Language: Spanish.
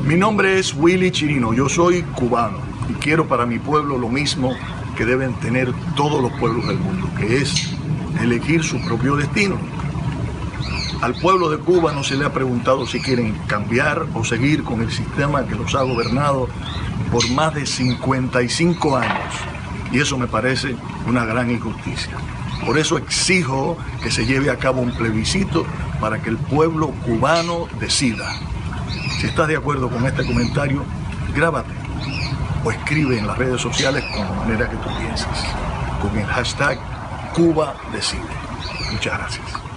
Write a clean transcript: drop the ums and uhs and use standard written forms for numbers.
Mi nombre es Willy Chirino, yo soy cubano y quiero para mi pueblo lo mismo que deben tener todos los pueblos del mundo, que es elegir su propio destino. Al pueblo de Cuba no se le ha preguntado si quieren cambiar o seguir con el sistema que los ha gobernado por más de 55 años. Y eso me parece una gran injusticia. Por eso exijo que se lleve a cabo un plebiscito para que el pueblo cubano decida. Si estás de acuerdo con este comentario, grábate o escribe en las redes sociales con la manera que tú pienses, con el hashtag Cuba Decide. Muchas gracias.